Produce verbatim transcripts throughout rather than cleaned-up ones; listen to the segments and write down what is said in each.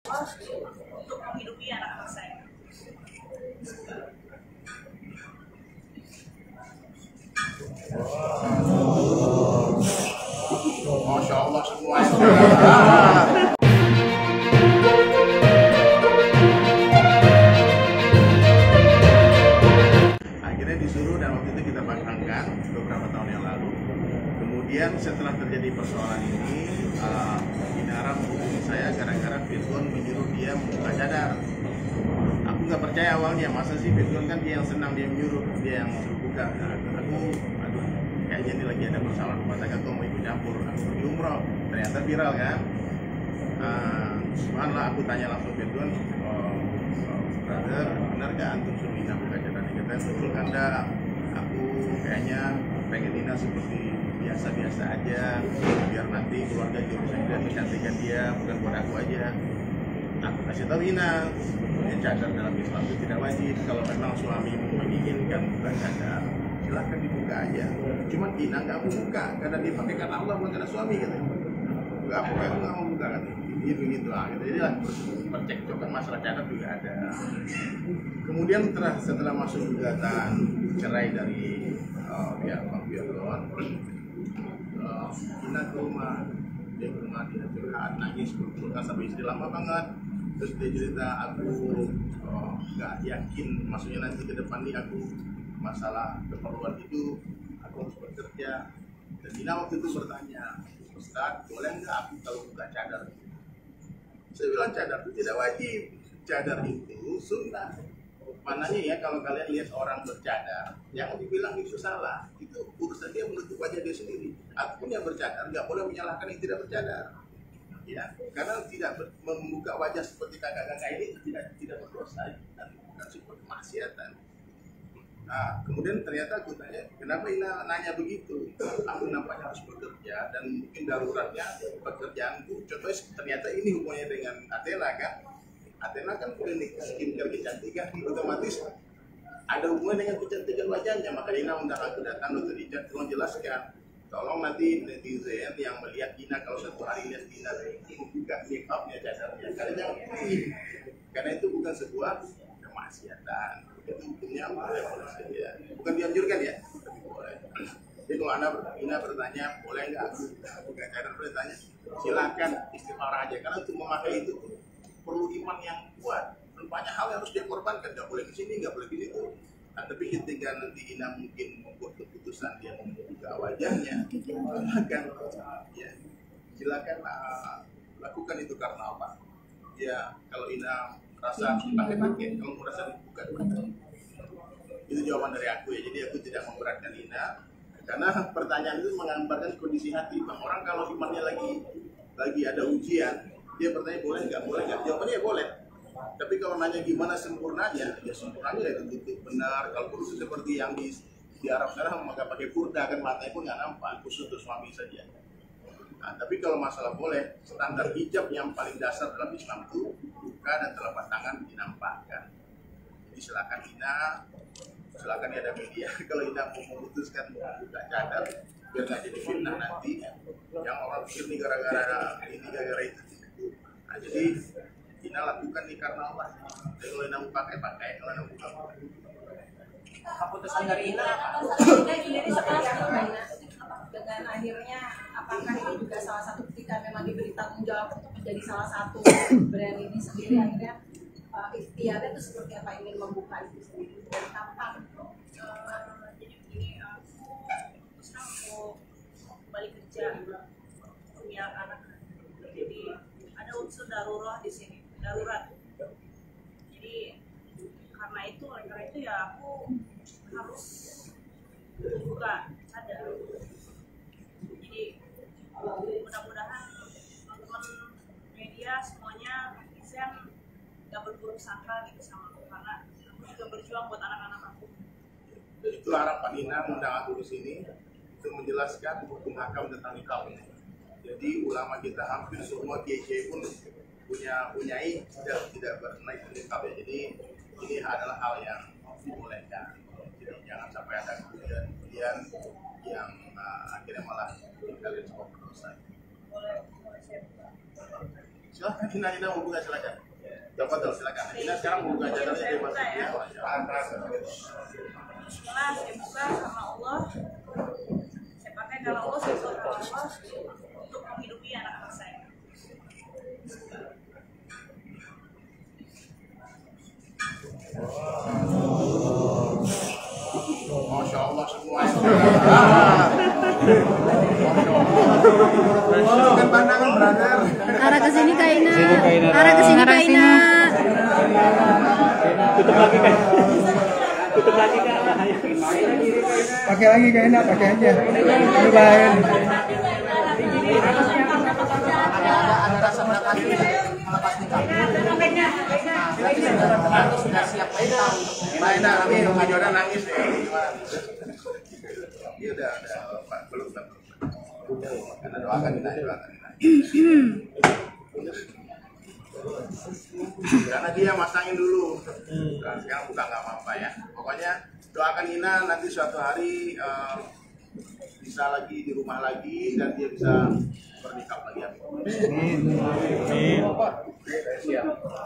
untuk menghidupi anak-anak saya. Masya Allah semuanya. Akhirnya disuruh dan waktu itu kita pasangkan beberapa tahun yang lalu. Kemudian setelah terjadi persoalan ini, uh, Inara menghubungi saya gara-gara Firgon menyuruh dia membuka cadar. Aku nggak percaya awalnya, masa sih Firgon kan dia yang senang, dia menyuruh, dia yang suruh buka. Nah, aku, aduh, kayaknya ini lagi ada persoalan rumah tangga, aku mau ikut campur. Aku pergi umroh, ternyata viral kan. Uh, Subhanallah, aku tanya langsung Firgon, oh, oh, brother, benar gak antum suruh Ina buka cadar? Dia kata, betul Anda, aku kayaknya pengen Ina seperti biasa-biasa aja, biar nanti keluarga juga bisa melihat kecantikan dia, bukan buat aku aja. Aku kasih tahu Ina, sebenarnya cadar dalam Islam itu tidak wajib. Kalau memang suamimu menginginkan buka cadar, silahkan dibuka aja. Cuman Ina nggak mau buka karena dipakai karena Allah, bukan karena suami gitu. Nggak mau, aku nggak mau buka kan? Gitu gitu lah. Jadi lah percekcokan masalah cadar juga ada. Kemudian setelah setelah masuk gugatan cerai dari uh, pihak Bang Firgon, uh, Ina ke rumah, dia ke rumah, dia curhat, nangis, berpelukan sampai istri lama banget. Terus dia cerita, aku nggak uh, yakin, maksudnya nanti ke depan nih aku masalah keperluan hidup, aku harus bekerja. Dan Ina waktu itu bertanya, Ustaz, boleh nggak aku kalau buka cadar? Saya bilang cadar itu tidak wajib, cadar itu sunnah. Mananya ya kalau kalian lihat orang bercadar, jangan dibilang itu salah, itu urusan dia menutup wajah dia sendiri. Aku pun yang bercadar nggak boleh menyalahkan yang tidak bercadar, ya, karena tidak ber, membuka wajah seperti kakak-kakak ini itu tidak tidak berdosa dan bukan sebuah kemaksiatan. Nah, kemudian ternyata aku tanya, kenapa Ina nanya begitu? Aku nampaknya harus bekerja dan mungkin daruratnya pekerjaanku. Contohnya ternyata ini hubungannya dengan Athena kan? Athena kan klinik skincare kecantikan, otomatis ada hubungan dengan kecantikan wajahnya. Maka Ina undang aku datang, Dokter Richard, tolong jelaskan. Tolong nanti netizen yang melihat Ina kalau satu hari lihat Ina membuka make upnya, cadarnya, kalian jangan pilih, karena itu bukan sebuah kemaksiatan. Itu hukumnya apa ya? Bukan dianjurkan ya, tapi boleh. Jadi kalau Anda Ina bertanya, boleh nggak aku buka cadar? Bertanya, silakan istighfar aja, karena untuk memakai itu perlu iman yang kuat. Banyak hal yang harus dia korbankan, nggak boleh ke sini, nggak boleh ke situ. Nah, tapi ketika nanti Ina mungkin membuat keputusan dia membuka wajahnya, silakan, ya, silakan uh, lakukan itu karena apa? Ya, kalau Ina merasa pakai-pakai, kalau merasa dibuka, itu jawaban dari aku ya. Jadi aku tidak memberatkan Ina, karena pertanyaan itu menggambarkan kondisi hati. Bang, orang kalau imannya lagi lagi ada ujian, dia bertanya boleh nggak, boleh nggak, jawabannya ya boleh. Tapi kalau nanya gimana sempurnanya, ya sempurnanya ya tentu benar. Kalau khusus seperti yang di, di Arab sana maka pakai kurda kan, matanya pun nggak nampak, khusus untuk suami saja. Nah, tapi kalau masalah boleh, standar hijab yang paling dasar dalam Islam itu buka dan telapak tangan dinampakkan. Jadi silakan Ina, silakan ya ada media. Kalau Ina mau memutuskan buka cadar, biar nggak jadi fitnah nanti. Yang orang pikir nih gara-gara ini, gara-gara itu. Nah, jadi Ina lakukan nih karena Allah. Jadi kalau Ina mau pakai, pakai. Kalau Ina buka, pakai. Keputusan dari Ina apa? Ina sendiri seperti apa, Ina? Dengan akhirnya, apakah ini juga salah satu ketika memang diberi tanggung jawab untuk menjadi salah satu brand ini sendiri, akhirnya uh, ikhtiarnya itu seperti apa, ingin membuka itu sendiri dari kapan? Uh, jadi begini, aku memutuskan untuk kembali kerja, punya anak. Jadi ada unsur darurat di sini, darurat. Jadi karena itu, oleh karena itu ya aku harus buka cadar. Jadi mudah-mudahan teman-teman media semuanya netizen nggak berburuk sangka gitu sama aku, karena aku juga berjuang buat anak-anak aku. Itu harapan Ina undang aku di sini untuk menjelaskan hukum hakam tentang nikah ini. Jadi ulama kita hampir semua kiai pun punya punyai tidak tidak bernaik nikah ya. Jadi ini adalah hal yang dibolehkan. Jadi jangan sampai ada kemudian yang uh, akhirnya malah kalian semua berdosa. Silakan Ina, Ina mau buka silakan. Coba tuh silakan. Ina sekarang mau buka channelnya di masjid ya. Bismillah, saya buka sama Allah. Saya pakai kalau Allah, saya suruh Allah untuk menghidupi anak-anak saya. Masya Allah semua. Kan pandangan brother. Arah ke sini Kak Ina. Arah ke sini Kak Ina. Tutup lagi Kak. Tutup lagi Kak. Pakai lagi Kak Ina, pakai aja. Ini bahaya nih. Ada rasa berapa kali melepas nikah? Berarti sudah sudah siap mental untuk Nah, Ina, tapi Umi Jordan nangis deh. Gimana? Iya udah, udah, Pak. Belum, belum. Karena doakan Ina, doakan Ina. Karena dia masangin dulu. Nah, sekarang buka nggak apa-apa ya. Pokoknya doakan Ina nanti suatu hari uh, bisa lagi di rumah lagi dan dia bisa bernikah lagi. Amin. Amin. Siap.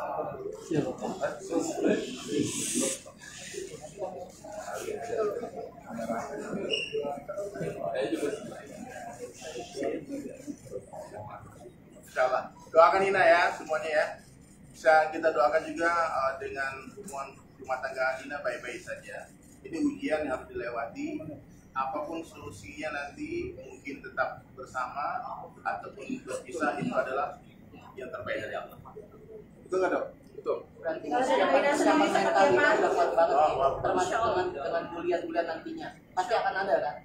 Insyaallah. Doakan Ina ya semuanya ya. Bisa kita doakan juga uh, dengan hubungan rumah tangga Ina baik-baik saja. Ini ujian yang harus dilewati. Apapun solusinya nanti mungkin tetap bersama ataupun berpisah itu adalah yang terbaik dari Allah. Betul nggak dok? Betul. berarti persiapan persiapan mental itu udah kuat banget nih, termasuk dengan dengan kuliah-kuliah nantinya pasti akan ada kan?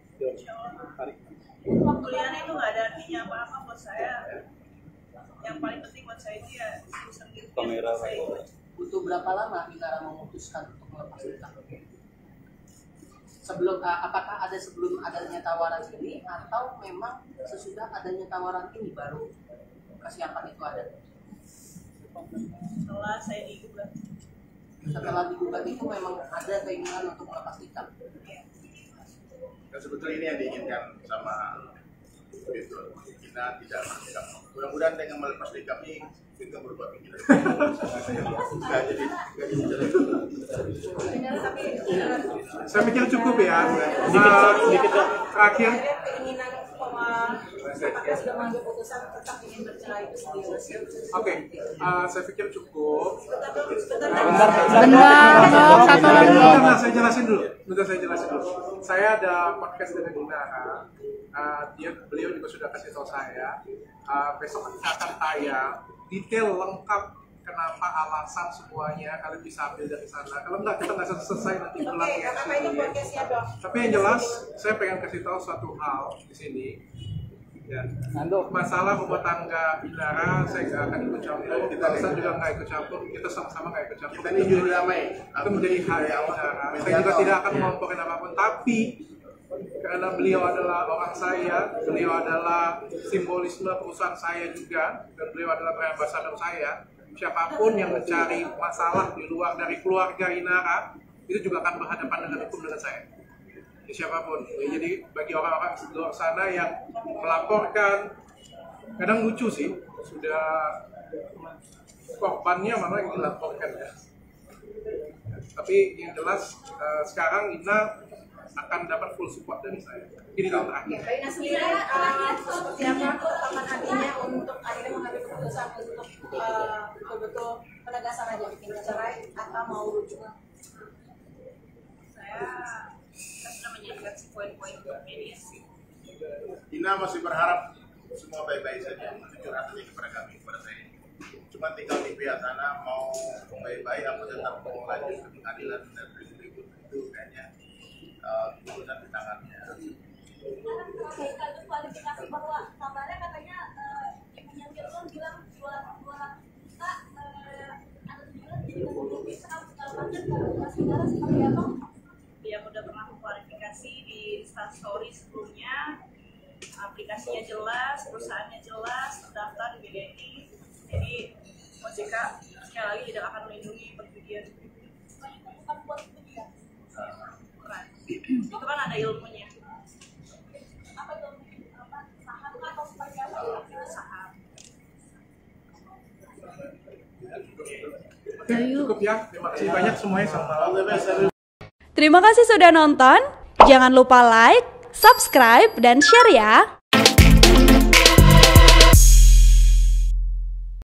Kuliah itu nggak ada artinya apa-apa buat saya. Yang paling penting buat saya itu ya urusan hidup saya. Butuh berapa lama Inara memutuskan untuk melepas nikah? Sebelum uh, apakah ada sebelum adanya tawaran ini atau memang sesudah adanya tawaran ini baru kesiapan itu ada? Setelah saya digugat. Setelah digugat itu memang ada keinginan untuk melepas nikah. Dan sebetulnya ini yang diinginkan sama Fitrun. Kita tidak menikah. Mudah-mudahan dengan melepas nikah ini kita berubah pikiran. Gak jadi, gak jadi jalan. Saya pikir cukup ya. Sedikit, sedikit terakhir. Keinginan apakah sudah mengambil keputusan tetap ingin bercerai itu sendiri. Oke, uh, saya pikir cukup. Bentar, dok, satu lagi. Bentar, saya jelasin dulu. Bentar, saya jelasin dulu. Saya ada podcast dengan Inara. Uh, dia, beliau juga sudah kasih tahu saya. Uh, besok akan tayang detail lengkap kenapa alasan semuanya. Kalian bisa ambil dari sana. Kalau enggak, kita nggak selesai nanti pulang ya. Tapi yang jelas, saya pengen kasih tahu satu hal di sini. Ya. Masalah rumah tangga Inara, saya nggak akan ikut campur. Kita Ustaz juga nggak ikut campur. Kita sama-sama nggak ikut campur. Kita ini juru damai. Itu menjadi hak Inara. Saya juga tidak akan ngomongin apapun. Tapi karena beliau adalah orang saya, beliau adalah simbolisme perusahaan saya juga, dan beliau adalah brand ambassador saya. Siapapun yang mencari masalah di luar dari keluarga Inara, itu juga akan berhadapan dengan hukum dengan saya. Ya, siapapun. Ya, jadi bagi orang-orang di luar sana yang melaporkan, kadang lucu sih, sudah korbannya mana yang dilaporkan ya. Tapi yang jelas uh, sekarang Ina akan dapat full support dari saya. Ini tahun terakhir. Kak Ina sendiri uh, seperti apa taman hatinya untuk akhirnya mengambil keputusan untuk uh, betul-betul penegasan aja bikin cerai atau mau rujuk? Saya saya sudah menjadikan si poin-poin mediasi. Ina masih berharap semua baik-baik saja. Itu curhatannya kepada kami, kepada saya. Cuma tinggal di pihak sana mau baik-baik atau tetap mau lanjut ke pengadilan dan berikut itu kayaknya keputusan di tangannya. Sekaligus klarifikasi bahwa kabarnya katanya ibunya Firman bilang dua dua juta atau tujuan jadi kemudian bisa segala macam klarifikasi negara seperti apa? Dia udah pernah mengklarifikasi di Instastory sebelumnya, aplikasinya jelas, perusahaannya jelas, terdaftar di B D I. Jadi O J K sekali lagi tidak akan melindungi perjudian. Bukan buat itu ya. Itu kan ada ilmunya. Apa itu? Apa saham atau seperti apa? Itu saham. Cukup ya, terima kasih banyak semuanya, selamat malam. Terima kasih sudah nonton. Jangan lupa like, subscribe, dan share ya.